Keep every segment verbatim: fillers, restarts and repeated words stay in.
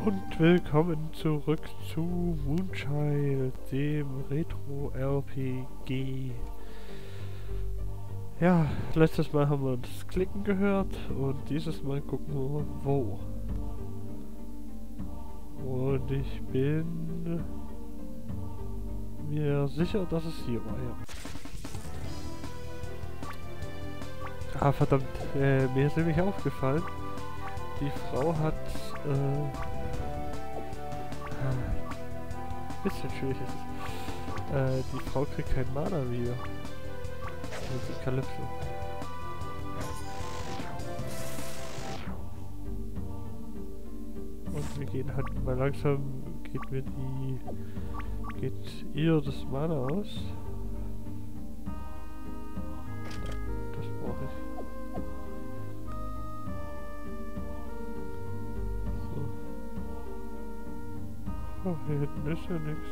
Und willkommen zurück zu Moonchild, dem Retro-R P G. Ja, letztes Mal haben wir das Klicken gehört und dieses Mal gucken wir wo. Und ich bin mir sicher, dass es hier war, ja. Ah, verdammt, äh, mir ist nämlich aufgefallen, die Frau hat, äh, bisschen schwierig ist es. Äh, die Frau kriegt kein Mana wieder. Also die Kalypso. Und wir gehen halt mal langsam, geht mir die, geht ihr das Mana aus? Das brauche ich. Oh, hier hinten ist ja nichts.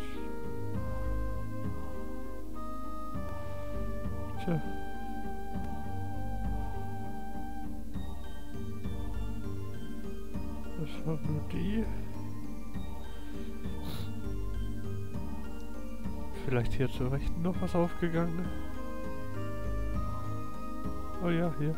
Tja. Das war nur die. Vielleicht hier zur Rechten noch was aufgegangen. Oh ja, hier.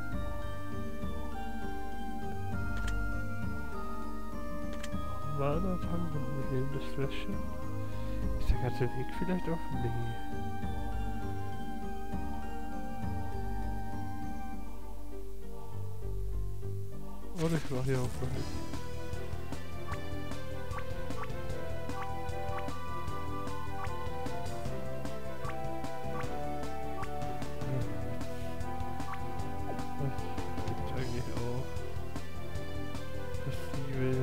Mana-Tank und ein lebendes Fläschchen. Ist der ganze Weg vielleicht offen? Nee. Und ich war hier auch noch nicht. Was gibt's eigentlich auch? Was sie will.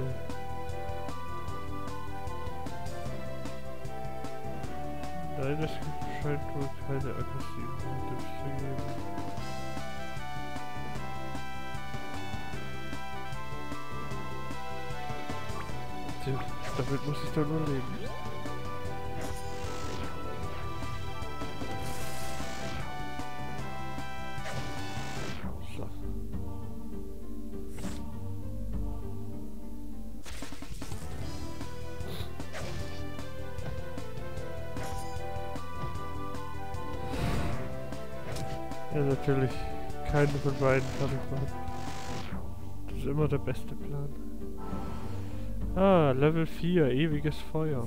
Nein, es scheint wohl keine aggressiven Items zu geben. Tja, damit muss ich doch nur leben. So. Ja, natürlich keinen von beiden kann ich machen. Das ist immer der beste Plan. Ah, Level vier, ewiges Feuer.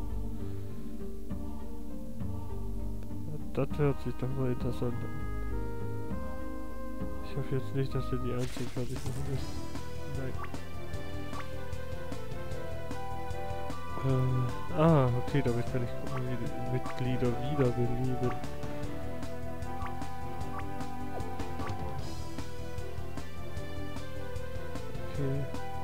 Das hört sich doch mal interessant an. Ich hoffe jetzt nicht, dass wir die einzigen fertig machen müssen. Nein. Äh, ah, okay, damit kann ich gucken, wie die Mitglieder wiederbeleben. Okay.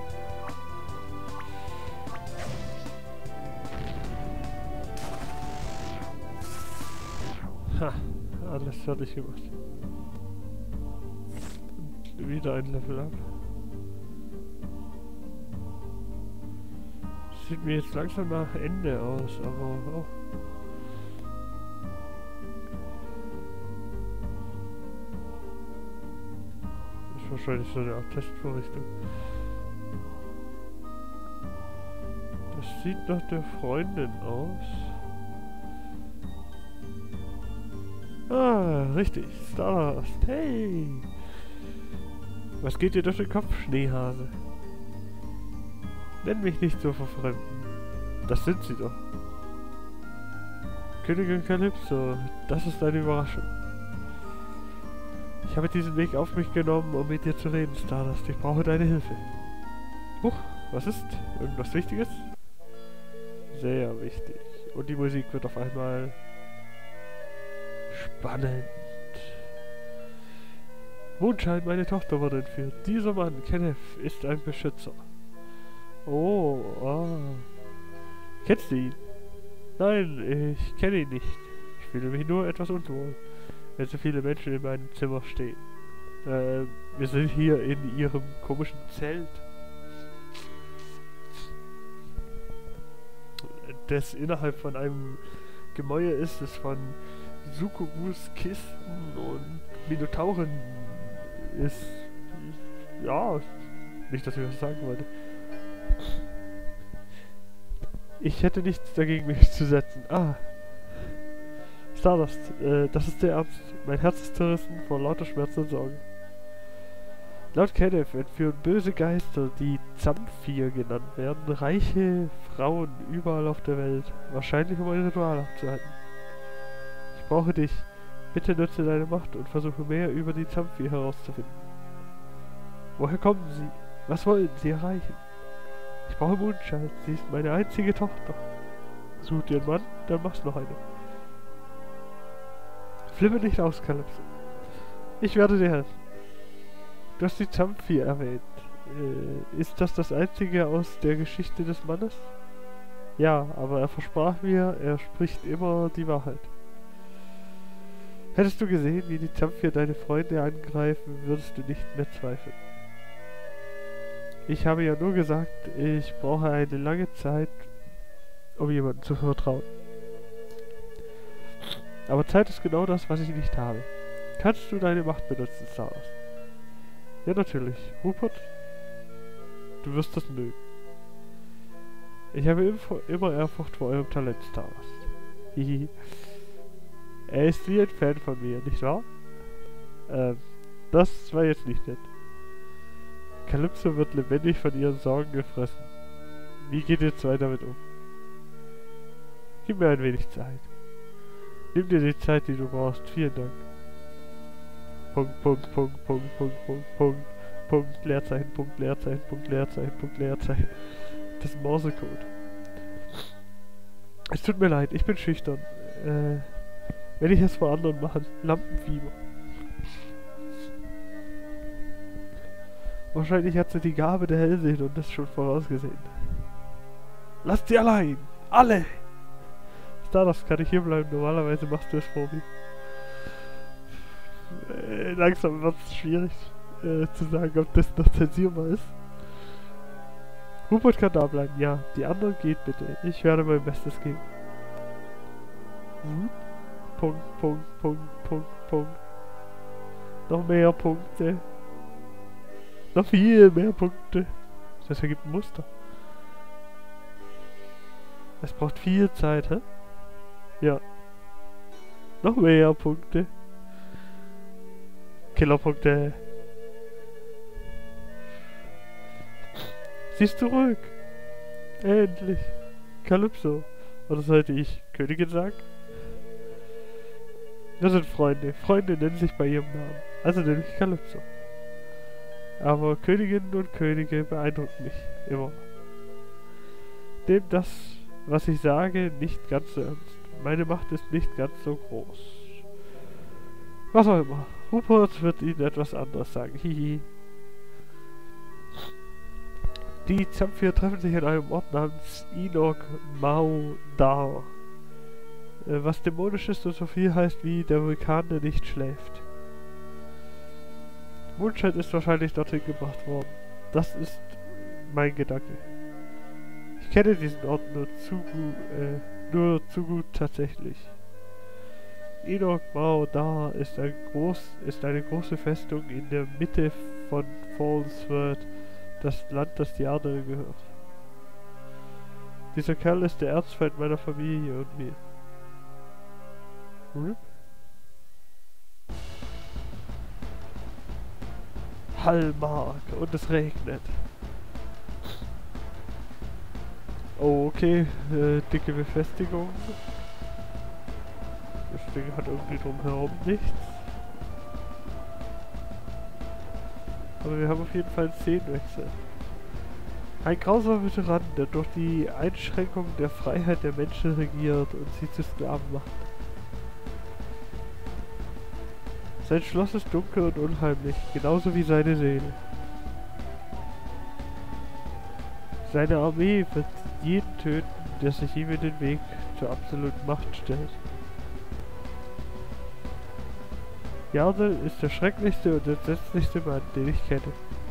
Ha, alles fertig gemacht. Und wieder ein Level up. Sieht mir jetzt langsam nach Ende aus, aber oh. Ist wahrscheinlich so eine Art Testvorrichtung. Das sieht nach der Freundin aus. Ah, richtig. Stardust. Hey! Was geht dir durch den Kopf, Schneehase? Nenn mich nicht so verfremden. Das sind sie doch. Königin Kalypso, das ist eine Überraschung. Ich habe diesen Weg auf mich genommen, um mit dir zu reden, Stardust. Ich brauche deine Hilfe. Huch, was ist? Irgendwas Wichtiges? Sehr wichtig. Und die Musik wird auf einmal spannend. Moonchild, meine Tochter, wurde entführt. Dieser Mann, Kenneth, ist ein Beschützer. Oh, ah. Kennst du ihn? Nein, ich kenne ihn nicht. Ich fühle mich nur etwas unwohl, wenn so viele Menschen in meinem Zimmer stehen. Äh, wir sind hier in ihrem komischen Zelt. Das innerhalb von einem Gemäuer ist, das von Succubus, Kisten und Minotauren ist. Ja, nicht, dass ich was sagen wollte. Ich hätte nichts dagegen, mich zu setzen. Ah. Stardust, äh, das ist der Ernst. Mein Herz ist zerrissen vor lauter Schmerz und Sorge. Laut Kenneth entführen böse Geister, die Zamphir genannt werden, reiche Frauen überall auf der Welt. Wahrscheinlich, um ein Ritual abzuhalten. Ich brauche dich. Bitte nutze deine Macht und versuche mehr über die Zamphir herauszufinden. Woher kommen sie? Was wollen sie erreichen? Ich brauche Mondscheid. Sie ist meine einzige Tochter. Such dir einen Mann, dann machst noch eine. Flippe nicht aus, Kalypso. Ich werde dir helfen. Du hast die Zamphir erwähnt. Äh, ist das das einzige aus der Geschichte des Mannes? Ja, aber er versprach mir, er spricht immer die Wahrheit. Hättest du gesehen, wie die Zamphir deine Freunde angreifen, würdest du nicht mehr zweifeln. Ich habe ja nur gesagt, ich brauche eine lange Zeit, um jemandem zu vertrauen. Aber Zeit ist genau das, was ich nicht habe. Kannst du deine Macht benutzen, Stardust? Ja, natürlich. Rupert, du wirst das mögen. Ich habe immer Ehrfurcht vor eurem Talent, Stardust. Hihi. Er ist wie ein Fan von mir, nicht wahr? Ähm, das war jetzt nicht nett. Kalypso wird lebendig von ihren Sorgen gefressen. Wie geht ihr zwei damit um? Gib mir ein wenig Zeit. Nimm dir die Zeit, die du brauchst. Vielen Dank. Punkt, Punkt, Punkt, Punkt, Punkt, Punkt, Punkt, Punkt, Leerzeichen, Punkt, Leerzeichen, Punkt, Leerzeichen, Punkt, Leerzeichen. Das ist Morsecode. Es tut mir leid, ich bin schüchtern. Äh, wenn ich es vor anderen mache, Lampenfieber. Wahrscheinlich hat sie die Gabe der Hellsehen und das schon vorausgesehen. Lasst sie allein! Alle! Stardust, kann ich hier bleiben? Normalerweise machst du es vor mir. Äh, langsam wird es schwierig äh, zu sagen, ob das noch zensierbar ist. Rupert kann da bleiben, ja. Die anderen geht bitte. Ich werde mein Bestes geben. Hm? Punkt, Punkt, Punkt, Punkt, Punkt. Noch mehr Punkte. Noch viel mehr Punkte. Das ergibt ein Muster. Es braucht viel Zeit, hä? Ja. Noch mehr Punkte. Killerpunkte. Sie ist zurück. Endlich. Kalypso. Oder sollte ich Königin sagen? Wir sind Freunde. Freunde nennen sich bei ihrem Namen. Also nenne ich Kalypso. Aber Königinnen und Könige beeindrucken mich immer. Nehmt das, was ich sage, nicht ganz so ernst. Meine Macht ist nicht ganz so groß. Was auch immer. Rupert wird Ihnen etwas anderes sagen. Hihi. Die Zamphir treffen sich an einem Ort namens Enoch Mau Dar. Äh, was dämonisch ist und so viel heißt wie der Vulkan, der nicht schläft. Mondscheid ist wahrscheinlich dorthin gebracht worden. Das ist mein Gedanke. Ich kenne diesen Ort nur zu gut, äh, nur zu gut tatsächlich. Enoch Mau Dar ist, ein groß, ist eine große Festung in der Mitte von Fallsworth, das Land, das die Erde gehört. Dieser Kerl ist der Erzfeind meiner Familie und mir. Hm? Hallmark und es regnet. Oh, okay, äh, dicke Befestigung. Das Ding hat irgendwie drumherum nichts. Aber wir haben auf jeden Fall einen Szenenwechsel. Ein grausamer Veteran, der durch die Einschränkung der Freiheit der Menschen regiert und sie zu Sklaven macht. Sein Schloss ist dunkel und unheimlich, genauso wie seine Seele. Seine Armee wird jeden töten, der sich ihm in den Weg zur absoluten Macht stellt. Yardel ist der schrecklichste und entsetzlichste Mann, den ich kenne.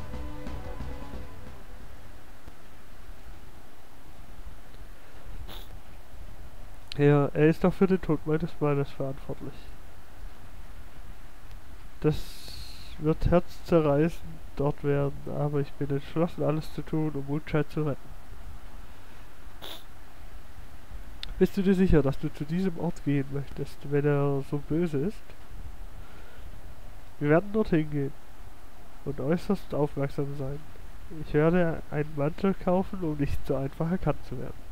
Ja, er ist auch für den Tod meines Mannes verantwortlich. Das wird herzzerreißend dort werden, aber ich bin entschlossen, alles zu tun, um Mondscheid zu retten. Bist du dir sicher, dass du zu diesem Ort gehen möchtest, wenn er so böse ist? Wir werden dorthin gehen und äußerst aufmerksam sein. Ich werde einen Mantel kaufen, um nicht so einfach erkannt zu werden.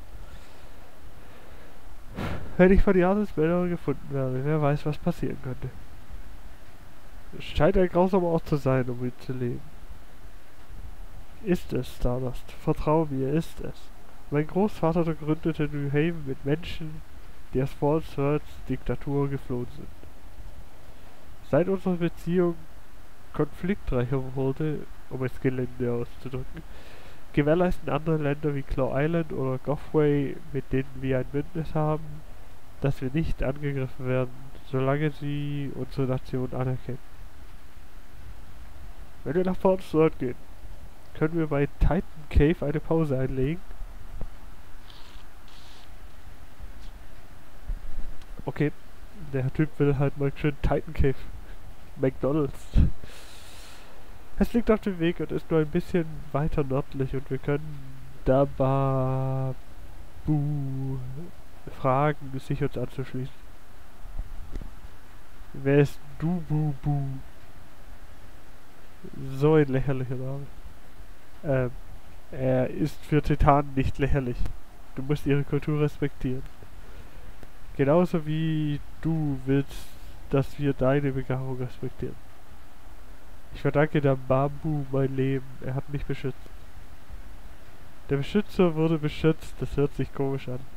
Wenn ich von Janis Männer gefunden werde, wer weiß, was passieren könnte. Es scheint ein grausamer Ort zu sein, um ihn zu leben. Ist es, Stardust. Vertrau mir, ist es. Mein Großvater gründete New Haven mit Menschen, die aus Falsworths Diktatur geflohen sind. Seit unsere Beziehung konfliktreicher wurde, um es gelinde auszudrücken, gewährleisten andere Länder wie Claw Island oder Gothway, mit denen wir ein Bündnis haben, dass wir nicht angegriffen werden, solange sie unsere Nation anerkennen. Wenn wir nach Falsworth gehen, können wir bei Titan Cave eine Pause einlegen. Okay, der Typ will halt mal schön Titan Cave. McDonald's. Es liegt auf dem Weg und ist nur ein bisschen weiter nördlich und wir können Dababu fragen, sich uns anzuschließen. Wer ist Dububu? So ein lächerlicher Name. Ähm, er ist für Titanen nicht lächerlich. Du musst ihre Kultur respektieren. Genauso wie du willst, dass wir deine Begabung respektieren. Ich verdanke der Bambu mein Leben. Er hat mich beschützt. Der Beschützer wurde beschützt. Das hört sich komisch an.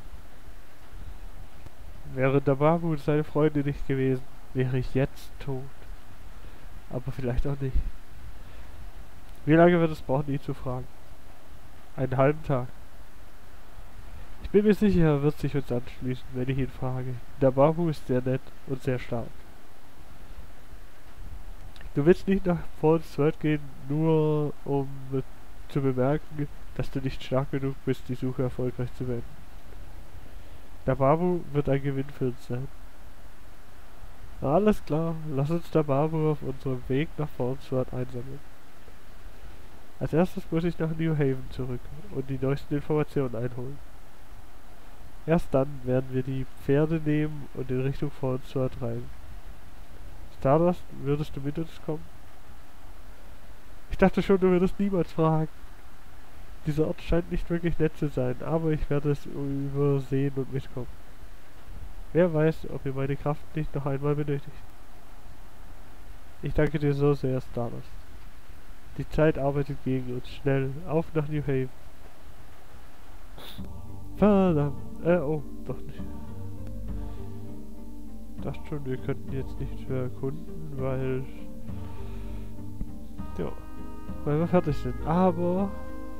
Wäre der Bambu seine Freunde nicht gewesen, wäre ich jetzt tot. Aber vielleicht auch nicht. Wie lange wird es brauchen, ihn zu fragen? Einen halben Tag. Ich bin mir sicher, er wird sich uns anschließen, wenn ich ihn frage. Der Bambu ist sehr nett und sehr stark. Du willst nicht nach Falsworth gehen, nur um zu bemerken, dass du nicht stark genug bist, die Suche erfolgreich zu beenden. Der Bambu wird ein Gewinn für uns sein. Na, alles klar, lass uns der Bambu auf unserem Weg nach Falsworth einsammeln. Als erstes muss ich nach New Haven zurück und die neuesten Informationen einholen. Erst dann werden wir die Pferde nehmen und in Richtung Falsworth reisen. Stardust, würdest du mit uns kommen? Ich dachte schon, du würdest niemals fragen. Dieser Ort scheint nicht wirklich nett zu sein, aber ich werde es übersehen und mitkommen. Wer weiß, ob ihr meine Kraft nicht noch einmal benötigt. Ich danke dir so sehr, Stardust. Die Zeit arbeitet gegen uns. Schnell, auf nach New Haven. Verdammt. Äh, oh, doch nicht. Ich dachte schon, wir könnten jetzt nicht mehr erkunden, weil... Ja, weil wir fertig sind. Aber...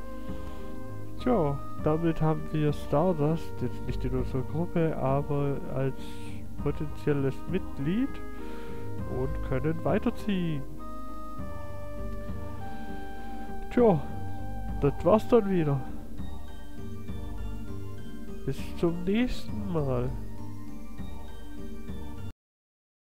Tja, damit haben wir Stardust, jetzt nicht in unserer Gruppe, aber als potenzielles Mitglied und können weiterziehen. Tja, das war's dann wieder. Bis zum nächsten Mal.